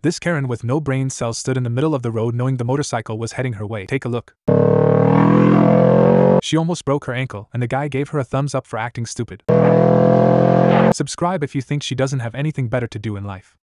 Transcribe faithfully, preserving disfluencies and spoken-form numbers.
This Karen with no brain cells stood in the middle of the road knowing the motorcycle was heading her way. Take a look. She almost broke her ankle, and the guy gave her a thumbs up for acting stupid. Subscribe if you think she doesn't have anything better to do in life.